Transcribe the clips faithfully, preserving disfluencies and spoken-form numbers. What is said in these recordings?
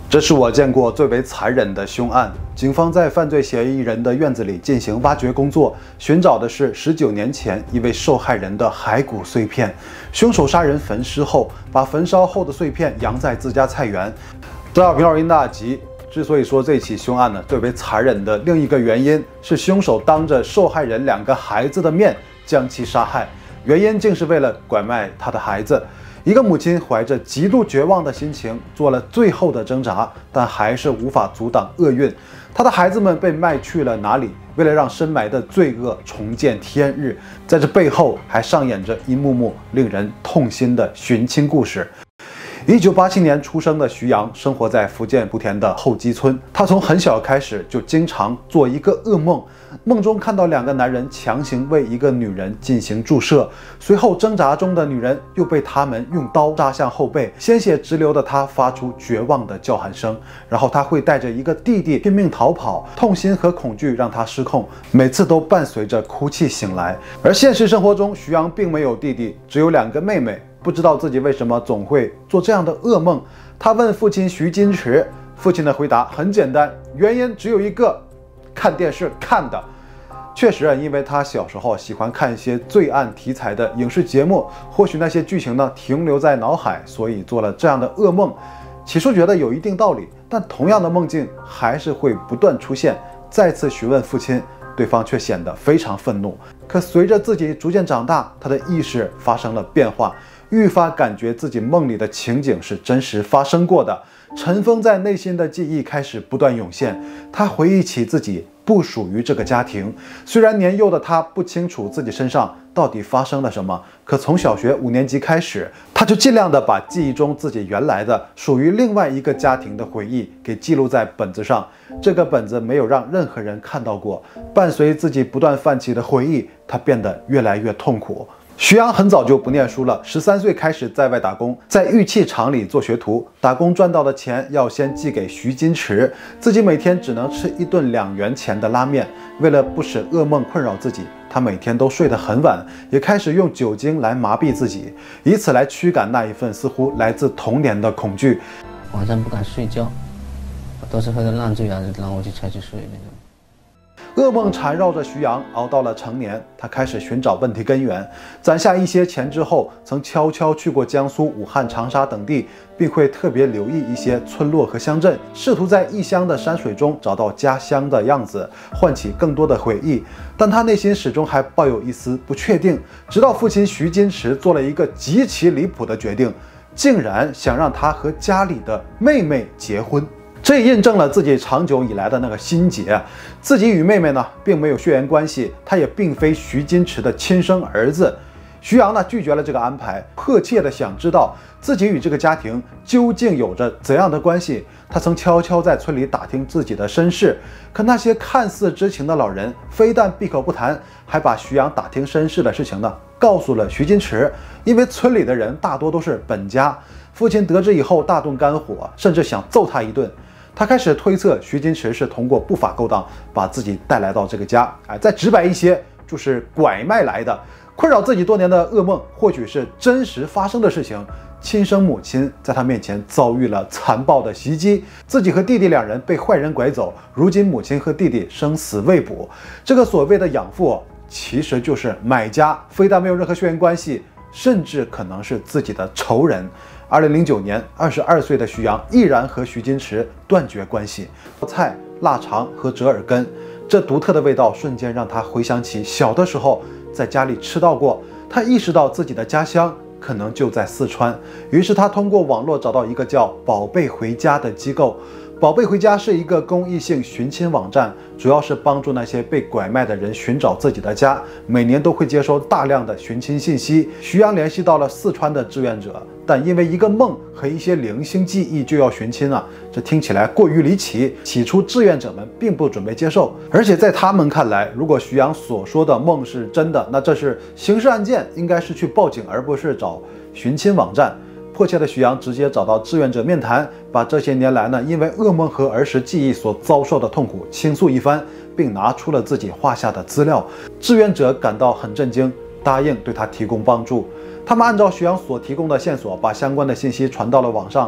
这是我见过最为残忍的凶案。警方在犯罪嫌疑人的院子里进行挖掘工作，寻找的是十九年前一位受害人的骸骨碎片。凶手杀人焚尸后，把焚烧后的碎片扬在自家菜园。大家好，频道英大吉。之所以说这起凶案呢最为残忍的另一个原因是，凶手当着受害人两个孩子的面将其杀害，原因竟是为了拐卖他的孩子。一个母亲怀着极度绝望的心情做了最后的挣扎，但还是无法阻挡厄运。她的孩子们被卖去了哪里？为了让深埋的罪恶重见天日，在这背后还上演着一幕幕令人痛心的寻亲故事。一九八七年出生的徐阳生活在福建莆田的后基村。他从很小开始就经常做一个噩梦，梦中看到两个男人强行为一个女人进行注射，随后挣扎中的女人又被他们用刀扎向后背，鲜血直流的他发出绝望的叫喊声。然后他会带着一个弟弟拼命逃跑，痛心和恐惧让他失控，每次都伴随着哭泣醒来。而现实生活中，徐阳并没有弟弟，只有两个妹妹。不知道自己为什么总会做这样的噩梦，他问父亲徐金池，父亲的回答很简单，原因只有一个，看电视看的。确实，因为他小时候喜欢看一些罪案题材的影视节目，或许那些剧情呢停留在脑海，所以做了这样的噩梦。起初觉得有一定道理，但同样的梦境还是会不断出现。再次询问父亲，对方却显得非常愤怒。可随着自己逐渐长大，他的意识发生了变化，愈发感觉自己梦里的情景是真实发生过的。尘封在内心的记忆开始不断涌现，他回忆起自己不属于这个家庭。虽然年幼的他不清楚自己身上到底发生了什么，可从小学五年级开始，他就尽量的把记忆中自己原来的属于另外一个家庭的回忆给记录在本子上。这个本子没有让任何人看到过，伴随自己不断泛起的回忆，他变得越来越痛苦。徐阳很早就不念书了，十三岁开始在外打工，在玉器厂里做学徒，打工赚到的钱要先寄给徐金池，自己每天只能吃一顿两元钱的拉面。为了不使噩梦困扰自己，他每天都睡得很晚，也开始用酒精来麻痹自己，以此来驱赶那一份似乎来自童年的恐惧。 晚上不敢睡觉，我都是喝的烂醉啊，然后我就才去睡那种。 噩梦缠绕着徐阳，熬到了成年，他开始寻找问题根源。攒下一些钱之后，曾悄悄去过江苏、武汉、长沙等地，并会特别留意一些村落和乡镇，试图在异乡的山水中找到家乡的样子，唤起更多的回忆。但他内心始终还抱有一丝不确定，直到父亲徐金池做了一个极其离谱的决定，竟然想让他和家里的妹妹结婚。这也印证了自己长久以来的那个心结，自己与妹妹呢并没有血缘关系，他也并非徐金池的亲生儿子。徐阳呢拒绝了这个安排，迫切的想知道自己与这个家庭究竟有着怎样的关系。他曾悄悄在村里打听自己的身世，可那些看似知情的老人非但闭口不谈，还把徐阳打听身世的事情呢告诉了徐金池。因为村里的人大多都是本家，父亲得知以后大动肝火，甚至想揍他一顿。他开始推测徐金池是通过不法勾当把自己带来到这个家，哎，再直白一些就是拐卖来的。困扰自己多年的噩梦或许是真实发生的事情。亲生母亲在他面前遭遇了残暴的袭击，自己和弟弟两人被坏人拐走，如今母亲和弟弟生死未卜。这个所谓的养父其实就是买家，非但没有任何血缘关系，甚至可能是自己的仇人。二零零九年，二十二岁的徐阳毅然和徐金池断绝关系。菜、腊肠和折耳根，这独特的味道瞬间让他回想起小的时候在家里吃到过。他意识到自己的家乡可能就在四川，于是他通过网络找到一个叫“宝贝回家”的机构。宝贝回家是一个公益性寻亲网站，主要是帮助那些被拐卖的人寻找自己的家，每年都会接收大量的寻亲信息。徐阳联系到了四川的志愿者，但因为一个梦和一些零星记忆就要寻亲啊，这听起来过于离奇。起初志愿者们并不准备接受，而且在他们看来，如果徐阳所说的梦是真的，那这是刑事案件，应该是去报警，而不是找寻亲网站。迫切的徐阳直接找到志愿者面谈，把这些年来呢因为噩梦和儿时记忆所遭受的痛苦倾诉一番，并拿出了自己画下的资料。志愿者感到很震惊，答应对他提供帮助。他们按照徐阳所提供的线索，把相关的信息传到了网上。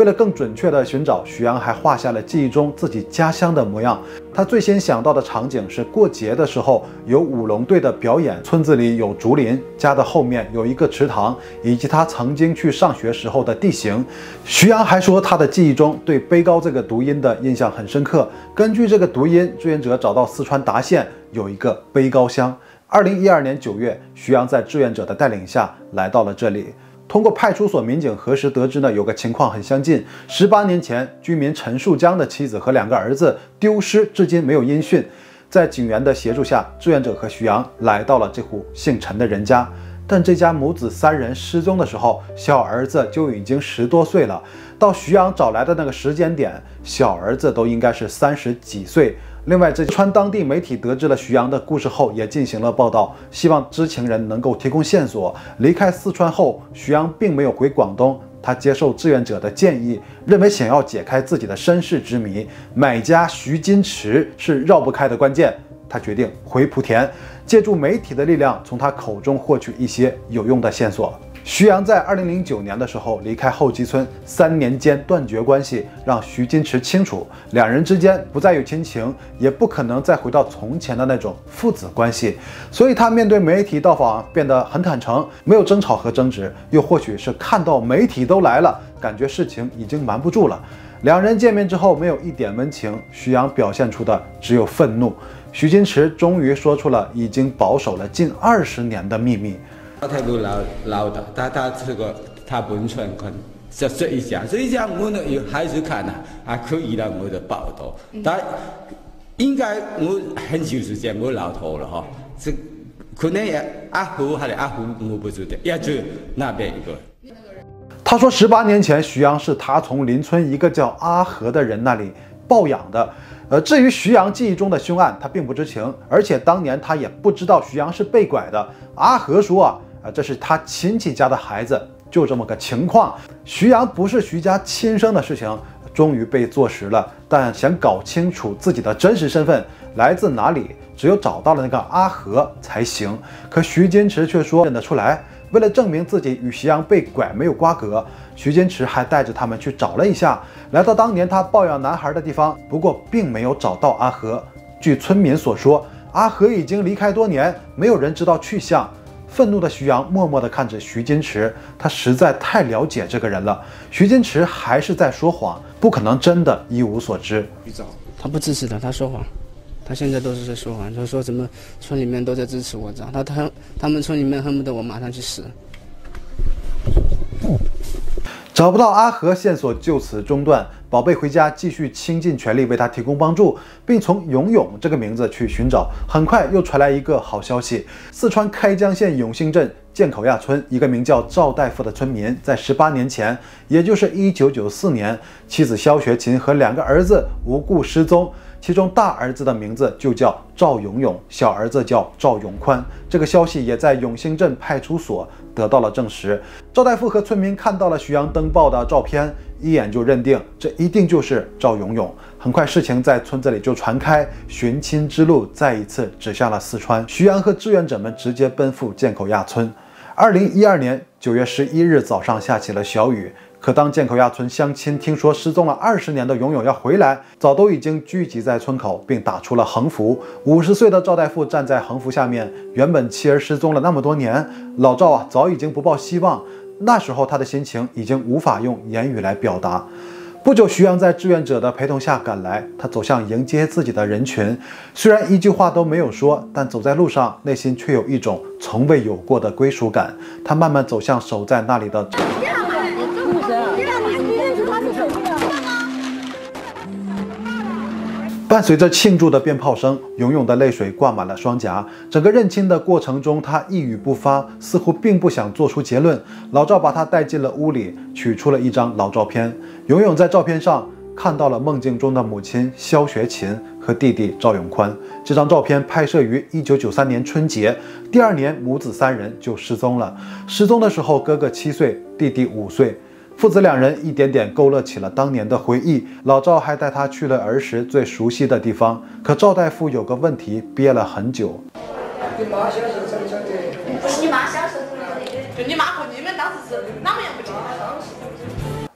为了更准确地寻找，许阳还画下了记忆中自己家乡的模样。他最先想到的场景是过节的时候有舞龙队的表演，村子里有竹林，家的后面有一个池塘，以及他曾经去上学时候的地形。徐阳还说，他的记忆中对碑高这个读音的印象很深刻。根据这个读音，志愿者找到四川达县有一个碑高乡。二零一二年九月，徐阳在志愿者的带领下来到了这里。通过派出所民警核实得知呢，有个情况很相近。十八年前，居民陈树江的妻子和两个儿子丢失，至今没有音讯。在警员的协助下，志愿者和徐阳来到了这户姓陈的人家。但这家母子三人失踪的时候，小儿子就已经十多岁了。到徐阳找来的那个时间点，小儿子都应该是三十几岁。另外，这川当地媒体得知了徐阳的故事后，也进行了报道，希望知情人能够提供线索。离开四川后，徐阳并没有回广东，他接受志愿者的建议，认为想要解开自己的身世之谜，买家徐金池是绕不开的关键。他决定回莆田，借助媒体的力量，从他口中获取一些有用的线索。徐阳在二零零九年的时候离开后基村，三年间断绝关系，让徐金池清楚两人之间不再有亲情，也不可能再回到从前的那种父子关系。所以他面对媒体到访变得很坦诚，没有争吵和争执。又或许是看到媒体都来了，感觉事情已经瞒不住了。两人见面之后没有一点温情，徐阳表现出的只有愤怒。徐金池终于说出了已经保守了近二十年的秘密。 他态度老老的，他他这个他本村可这这一家，这一家我呢有还是看啊，还可以了我的报道，但应该我很久之前我老头了哈，这可能也阿虎还是阿虎我不知道，也就那边一个。 他说，十八年前徐阳是他从邻村一个叫阿和的人那里抱养的。呃，至于徐阳记忆中的凶案，他并不知情，而且当年他也不知道徐阳是被拐的。阿和说啊，啊，这是他亲戚家的孩子，就这么个情况。徐阳不是徐家亲生的事情，终于被坐实了。但想搞清楚自己的真实身份来自哪里，只有找到了那个阿和才行。可徐金池却说认得出来。为了证明自己与徐阳被拐没有瓜葛，徐金池还带着他们去找了一下，来到当年他抱养男孩的地方，不过并没有找到阿和。据村民所说，阿和已经离开多年，没有人知道去向。愤怒的徐阳默默地看着徐金池，他实在太了解这个人了。徐金池还是在说谎，不可能真的一无所知。 他不支持的，他说谎。他现在都是在说谎，他说什么村里面都在支持我，这样他他他们村里面恨不得我马上去死。 找不到阿和，线索就此中断。宝贝回家继续倾尽全力为他提供帮助，并从永永这个名字去寻找。很快又传来一个好消息：四川开江县永兴镇建口亚村一个名叫赵大夫的村民，在十八年前，也就是一九九四年，妻子肖学琴和两个儿子无故失踪。其中大儿子的名字就叫赵永永，小儿子叫赵永宽。这个消息也在永兴镇派出所得到了证实。赵大夫和村民看到了徐阳登报的照片，一眼就认定这一定就是赵永永。很快事情在村子里就传开，寻亲之路再一次指向了四川。徐阳和志愿者们直接奔赴建口亚村。二零一二年九月十一日早上下起了小雨。可当建口亚村乡亲听说失踪了二十年的永永要回来，早都已经聚集在村口，并打出了横幅。五十岁的赵大夫站在横幅下面，原本妻儿失踪了那么多年，老赵啊早已经不抱希望。那时候他的心情已经无法用言语来表达。不久，徐阳在志愿者的陪同下赶来，他走向迎接自己的人群，虽然一句话都没有说，但走在路上，内心却有一种从未有过的归属感。他慢慢走向守在那里的伴随着庆祝的鞭炮声，永永的泪水挂满了双颊。整个认亲的过程中，他一语不发，似乎并不想做出结论。老赵把他带进了屋里，取出了一张老照片。永永在照片上看到了梦境中的母亲肖学琴和弟弟赵永宽。这张照片拍摄于一九九三年春节，第二年母子三人就失踪了。失踪的时候，哥哥七岁，弟弟五岁。父子两人一点点勾勒起了当年的回忆。老赵还带他去了儿时最熟悉的地方。可赵大夫有个问题憋了很久。 你妈小时候怎么晓得？你妈小时候怎么晓得？就你妈和你们当时是哪么样不记得？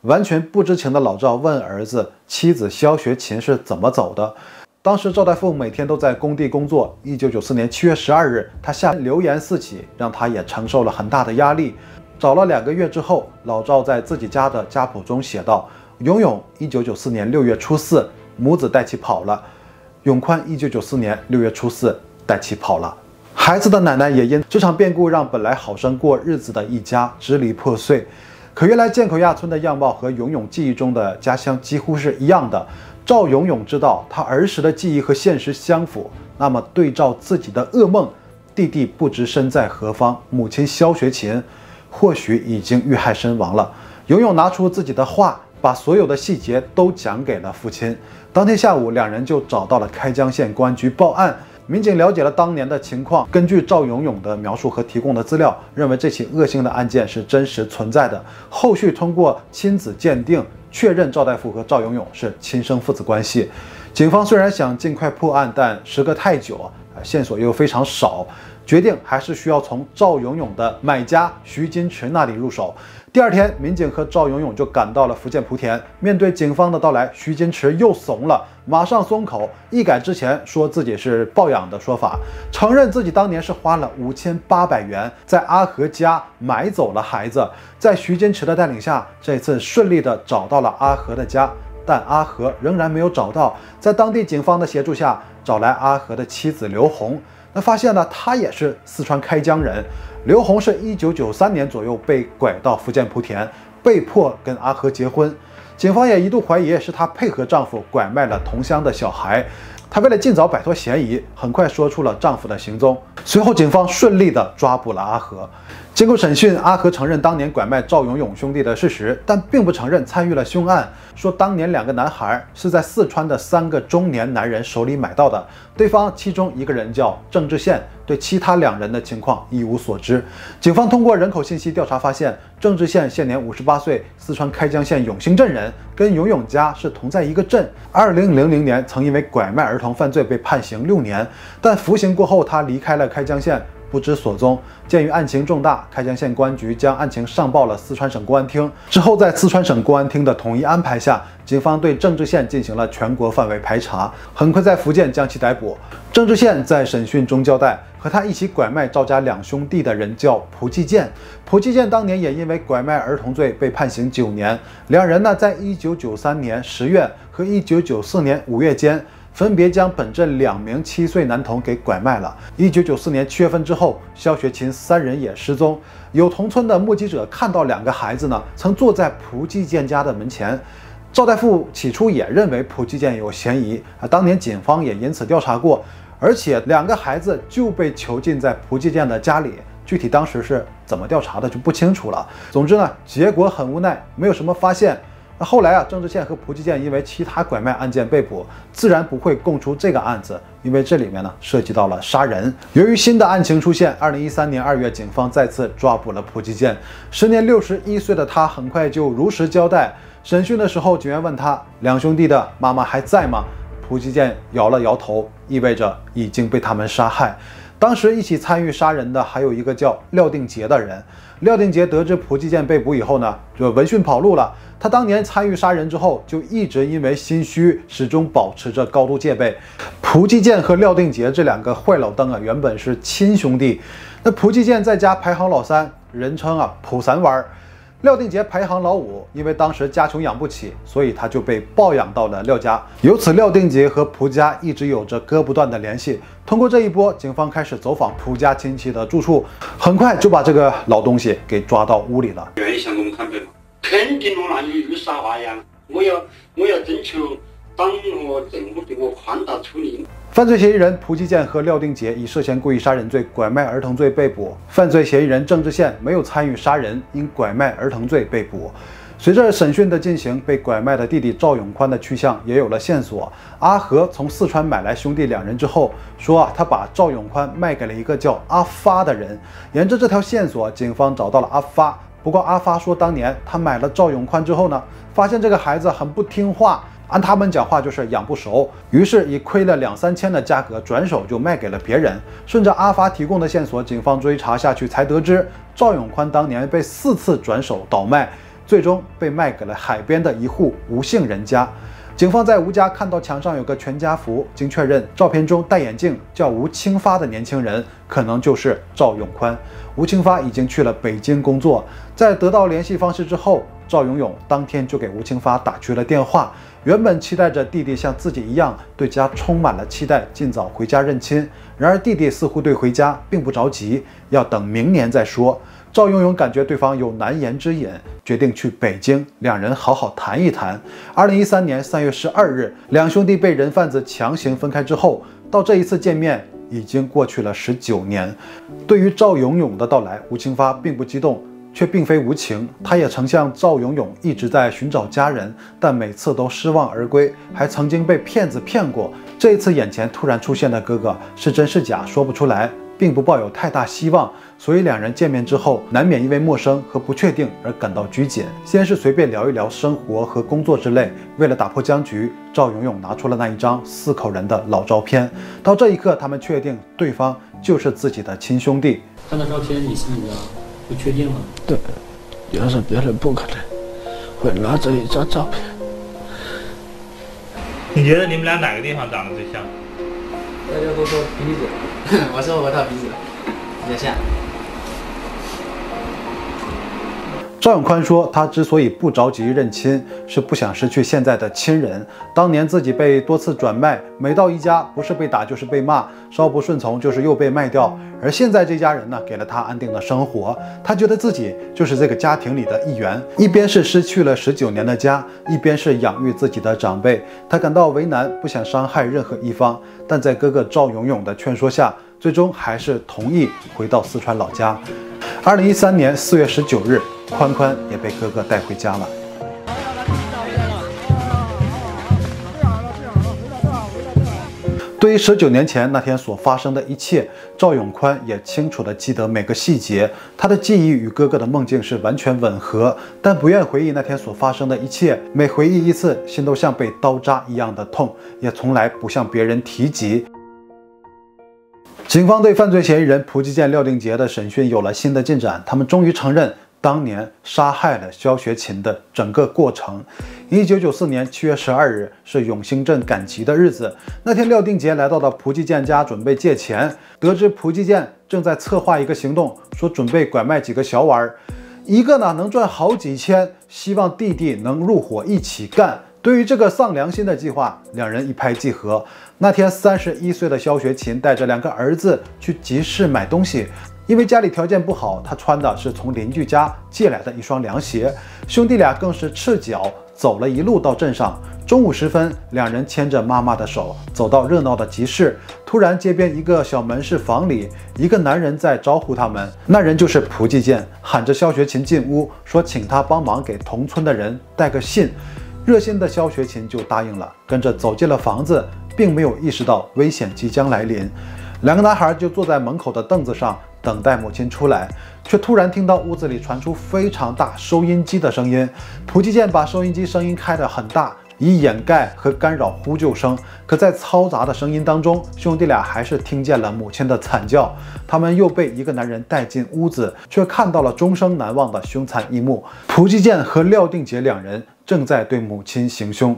完全不知情的老赵问儿子妻子肖学琴是怎么走的。当时赵大富每天都在工地工作。一九九四年七月十二日，他下流言四起，让他也承受了很大的压力。找了两个月之后，老赵在自己家的家谱中写道：永永一九九四年六月初四，母子带其跑了；永宽一九九四年六月初四，带其跑了。孩子的奶奶也因这场变故，让本来好生过日子的一家支离破碎。可原来建口亚村的样貌和永永记忆中的家乡几乎是一样的。赵永永知道他儿时的记忆和现实相符，那么对照自己的噩梦，弟弟不知身在何方，母亲肖学琴或许已经遇害身亡了。永永拿出自己的话，把所有的细节都讲给了父亲。当天下午，两人就找到了开江县公安局报案。民警了解了当年的情况，根据赵永永的描述和提供的资料，认为这起恶性的案件是真实存在的。后续通过亲子鉴定，确认赵大富和赵永永是亲生父子关系。警方虽然想尽快破案，但时隔太久，线索又非常少，决定还是需要从赵永永的买家徐金池那里入手。第二天，民警和赵永永就赶到了福建莆田。面对警方的到来，徐金池又怂了，马上松口，一改之前说自己是抱养的说法，承认自己当年是花了五千八百元在阿和家买走了孩子。在徐金池的带领下，这次顺利的找到了阿和的家，但阿和仍然没有找到。在当地警方的协助下，找来阿和的妻子刘红，那发现呢，他也是四川开江人。刘红是一九九三年左右被拐到福建莆田，被迫跟阿和结婚。警方也一度怀疑是她配合丈夫拐卖了同乡的小孩。她为了尽早摆脱嫌疑，很快说出了丈夫的行踪。随后，警方顺利地抓捕了阿和。经过审讯，阿和承认当年拐卖赵永永兄弟的事实，但并不承认参与了凶案，说当年两个男孩是在四川的三个中年男人手里买到的，对方其中一个人叫郑志宪，对其他两人的情况一无所知。警方通过人口信息调查发现，郑志宪现年五十八岁，四川开江县永兴镇人，跟永永家是同在一个镇。二零零零年曾因为拐卖儿童犯罪被判刑六年，但服刑过后他离开了开江县，不知所踪。鉴于案情重大，开江县公安局将案情上报了四川省公安厅。之后，在四川省公安厅的统一安排下，警方对郑志宪进行了全国范围排查，很快在福建将其逮捕。郑志宪在审讯中交代，和他一起拐卖赵家两兄弟的人叫蒲继建。蒲继建当年也因为拐卖儿童罪被判刑九年。两人呢，在一九九三年十月和一九九四年五月间，分别将本镇两名七岁男童给拐卖了。一九九四年七月份之后，肖学琴三人也失踪。有同村的目击者看到两个孩子呢，曾坐在蒲继建家的门前。赵大富起初也认为蒲继建有嫌疑啊，当年警方也因此调查过，而且两个孩子就被囚禁在蒲继建的家里。具体当时是怎么调查的就不清楚了。总之呢，结果很无奈，没有什么发现。那后来啊，郑志宪和蒲继建因为其他拐卖案件被捕，自然不会供出这个案子，因为这里面呢涉及到了杀人。由于新的案情出现，二零一三年二月，警方再次抓捕了蒲继建。时年六十一岁的他很快就如实交代。审讯的时候，警员问他两兄弟的妈妈还在吗？蒲继建摇了摇头，意味着已经被他们杀害。当时一起参与杀人的还有一个叫廖定杰的人。廖定杰得知蒲继建被捕以后呢，就闻讯跑路了。他当年参与杀人之后，就一直因为心虚，始终保持着高度戒备。蒲继建和廖定杰这两个坏老登啊，原本是亲兄弟。那蒲继建在家排行老三，人称啊蒲三娃儿。廖定杰排行老五，因为当时家穷养不起，所以他就被抱养到了廖家。由此，廖定杰和蒲家一直有着割不断的联系。通过这一波，警方开始走访蒲家亲戚的住处，很快就把这个老东西给抓到屋里了。 愿意向我们坦白吗？肯定我那里有啥话呀？我要我要征求党和政府对我宽大处理。 犯罪嫌疑人蒲继建和廖定杰以涉嫌故意杀人罪、拐卖儿童罪被捕。犯罪嫌疑人郑志宪没有参与杀人，因拐卖儿童罪被捕。随着审讯的进行，被拐卖的弟弟赵永宽的去向也有了线索。阿和从四川买来兄弟两人之后，说啊，他把赵永宽卖给了一个叫阿发的人。沿着这条线索，警方找到了阿发。不过阿发说，当年他买了赵永宽之后呢，发现这个孩子很不听话。按他们讲话就是养不熟，于是以亏了两三千的价格转手就卖给了别人。顺着阿发提供的线索，警方追查下去才得知，赵永宽当年被四次转手倒卖。 最终被卖给了海边的一户吴姓人家。警方在吴家看到墙上有个全家福，经确认，照片中戴眼镜叫吴清发的年轻人可能就是赵永宽。吴清发已经去了北京工作，在得到联系方式之后，赵永永当天就给吴清发打去了电话。原本期待着弟弟像自己一样对家充满了期待，尽早回家认亲。然而弟弟似乎对回家并不着急，要等明年再说。赵永永感觉对方有难言之隐，决定去北京，两人好好谈一谈。二零一三年三月十二日，两兄弟被人贩子强行分开之后，到这一次见面已经过去了十九年。对于赵永永的到来，吴清发并不激动，却并非无情。他也曾像赵永永一直在寻找家人，但每次都失望而归，还曾经被骗子骗过。这一次眼前突然出现的哥哥是真是假说不出来，并不抱有太大希望，所以两人见面之后，难免因为陌生和不确定而感到拘谨。先是随便聊一聊生活和工作之类，为了打破僵局，赵永永拿出了那一张四口人的老照片。到这一刻，他们确定对方就是自己的亲兄弟。 看到照片，你是那个不确定吗？ 对，要是别人不可能会拿这一张照片。 你觉得你们俩哪个地方长得最像？ 大家都说鼻子，我说我他鼻子比较像。 赵永宽说，他之所以不着急认亲，是不想失去现在的亲人。当年自己被多次转卖，每到一家不是被打就是被骂，稍不顺从就是又被卖掉。而现在这家人呢，给了他安定的生活，他觉得自己就是这个家庭里的一员。一边是失去了十九年的家，一边是养育自己的长辈，他感到为难，不想伤害任何一方。但在哥哥赵永永的劝说下，最终还是同意回到四川老家。二零一三年四月十九日，宽宽也被哥哥带回家了。对于十九年前那天所发生的一切，赵永宽也清楚地记得每个细节。他的记忆与哥哥的梦境是完全吻合，但不愿回忆那天所发生的一切。每回忆一次，心都像被刀扎一样的痛，也从来不向别人提及。警方对犯罪嫌疑人蒲继建、廖定杰的审讯有了新的进展，他们终于承认当年杀害了肖学勤的整个过程。一九九四年七月十二日是永兴镇赶集的日子，那天廖定杰来到了蒲继建家准备借钱，得知蒲继建正在策划一个行动，说准备拐卖几个小娃儿，一个呢能赚好几千，希望弟弟能入伙一起干。对于这个丧良心的计划，两人一拍即合。那天三十一岁的肖学勤带着两个儿子去集市买东西，因为家里条件不好，他穿的是从邻居家借来的一双凉鞋，兄弟俩更是赤脚走了一路到镇上。中午时分，两人牵着妈妈的手走到热闹的集市，突然街边一个小门市房里，一个男人在招呼他们，那人就是蒲继建，喊着肖学勤进屋，说请他帮忙给同村的人带个信。热心的肖学勤就答应了，跟着走进了房子，并没有意识到危险即将来临。两个男孩就坐在门口的凳子上等待母亲出来，却突然听到屋子里传出非常大收音机的声音。蒲继建把收音机声音开得很大，以掩盖和干扰呼救声。可在嘈杂的声音当中，兄弟俩还是听见了母亲的惨叫。他们又被一个男人带进屋子，却看到了终生难忘的凶残一幕：蒲继建和廖定杰两人正在对母亲行凶。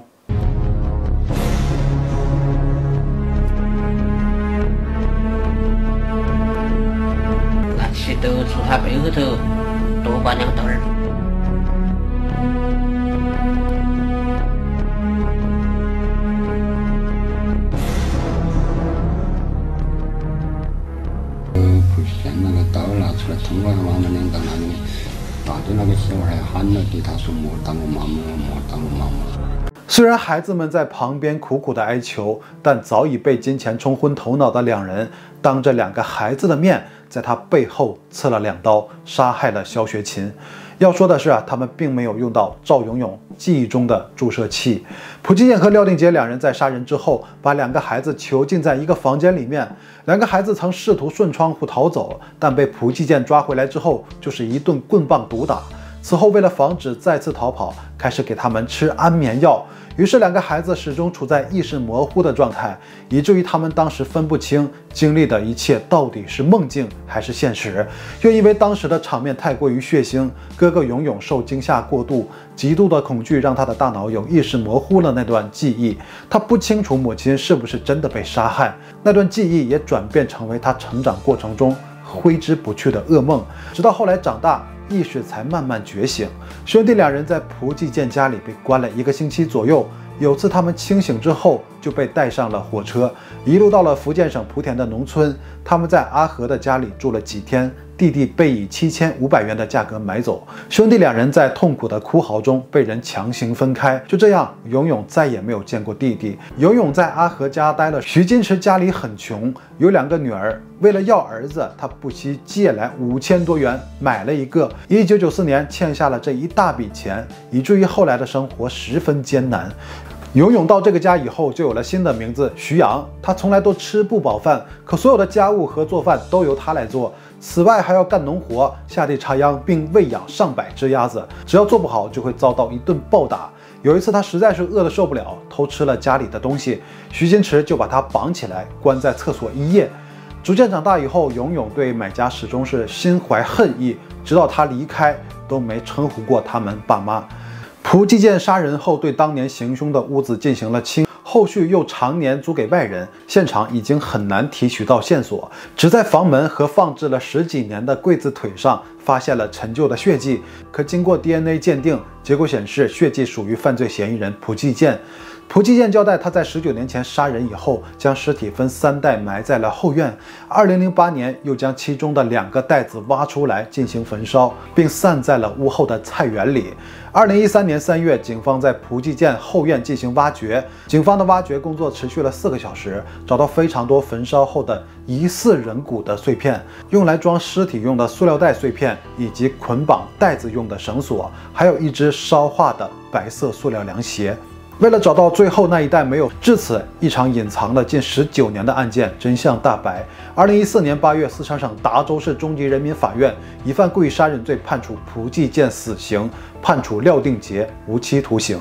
拿起刀从他背后头多刮两刀儿。 蒲继建那个刀拿出来，通过他妈妈两个那里，大的那个小孩喊了对他说：“莫打我妈妈，莫打我妈妈。” 虽然孩子们在旁边苦苦的哀求，但早已被金钱冲昏头脑的两人，当着两个孩子的面，在他背后刺了两刀，杀害了肖学勤。要说的是啊，他们并没有用到赵永永记忆中的注射器。蒲继建和廖定杰两人在杀人之后，把两个孩子囚禁在一个房间里面。两个孩子曾试图顺窗户逃走，但被蒲继建抓回来之后，就是一顿棍棒毒打。 此后，为了防止再次逃跑，开始给他们吃安眠药。于是，两个孩子始终处在意识模糊的状态，以至于他们当时分不清经历的一切到底是梦境还是现实。又因为当时的场面太过于血腥，哥哥永永受惊吓过度，极度的恐惧让他的大脑有意识模糊了那段记忆。他不清楚母亲是不是真的被杀害，那段记忆也转变成为他成长过程中挥之不去的噩梦。直到后来长大，意识才慢慢觉醒。兄弟两人在蒲继建家里被关了一个星期左右。有次他们清醒之后，就被带上了火车，一路到了福建省莆田的农村。他们在阿和的家里住了几天，弟弟被以七千五百元的价格买走。兄弟两人在痛苦的哭嚎中被人强行分开。就这样，永永再也没有见过弟弟。永永在阿和家待了。徐金池家里很穷，有两个女儿，为了要儿子，他不惜借来五千多元买了一个。一九九四年欠下了这一大笔钱，以至于后来的生活十分艰难。永永到这个家以后，就有了新的名字徐阳。他从来都吃不饱饭，可所有的家务和做饭都由他来做。此外还要干农活，下地插秧，并喂养上百只鸭子。只要做不好，就会遭到一顿暴打。有一次他实在是饿得受不了，偷吃了家里的东西，徐金池就把他绑起来，关在厕所一夜。逐渐长大以后，永永对买家始终是心怀恨意，直到他离开，都没称呼过他们爸妈。蒲继建杀人后，对当年行凶的屋子进行了清，后续又常年租给外人，现场已经很难提取到线索。只在房门和放置了十几年的柜子腿上发现了陈旧的血迹，可经过 D N A 鉴定，结果显示血迹属于犯罪嫌疑人蒲继建。蒲继建交代，他在十九年前杀人以后，将尸体分三袋埋在了后院。二零零八年，又将其中的两个袋子挖出来进行焚烧，并散在了屋后的菜园里。二零一三年三月，警方在蒲继建后院进行挖掘。警方的挖掘工作持续了四个小时，找到非常多焚烧后的疑似人骨的碎片，用来装尸体用的塑料袋碎片，以及捆绑袋子用的绳索，还有一只烧化的白色塑料凉鞋。为了找到最后那一袋没有，至此一场隐藏了近十九年的案件真相大白。二零一四年八月，四川省达州市中级人民法院以犯故意杀人罪判处蒲继建死刑，判处廖定杰无期徒刑。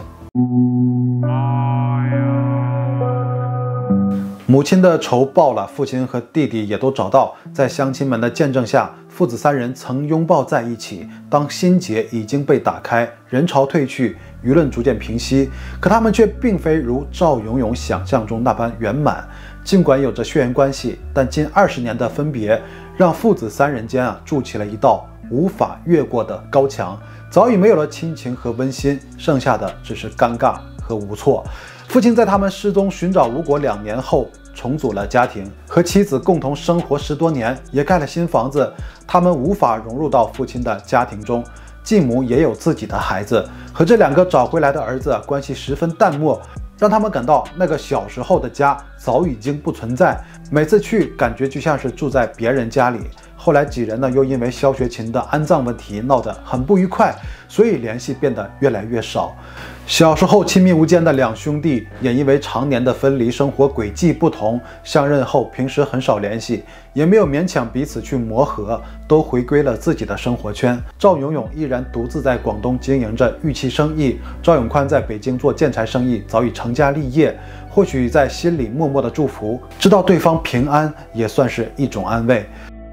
母亲的仇报了，父亲和弟弟也都找到，在乡亲们的见证下，父子三人曾拥抱在一起。当心结已经被打开，人潮退去，舆论逐渐平息，可他们却并非如赵永永想象中那般圆满。尽管有着血缘关系，但近二十年的分别，让父子三人间啊筑起了一道无法越过的高墙，早已没有了亲情和温馨，剩下的只是尴尬和无措。父亲在他们失踪寻找无果两年后，重组了家庭，和妻子共同生活十多年，也盖了新房子。他们无法融入到父亲的家庭中，继母也有自己的孩子，和这两个找回来的儿子关系十分淡漠，让他们感到那个小时候的家早已经不存在。每次去，感觉就像是住在别人家里。后来几人呢，又因为肖学勤的安葬问题闹得很不愉快，所以联系变得越来越少。小时候亲密无间的两兄弟，也因为常年的分离，生活轨迹不同，相认后平时很少联系，也没有勉强彼此去磨合，都回归了自己的生活圈。赵永永依然独自在广东经营着玉器生意，赵永宽在北京做建材生意，早已成家立业。或许在心里默默的祝福，知道对方平安，也算是一种安慰。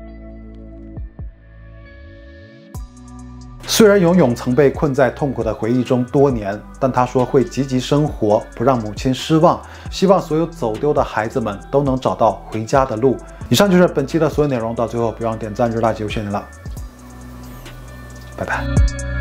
虽然永永曾被困在痛苦的回忆中多年，但他说会积极生活，不让母亲失望。希望所有走丢的孩子们都能找到回家的路。以上就是本期的所有内容，到最后不要忘点赞、热辣、谢谢你了，拜拜。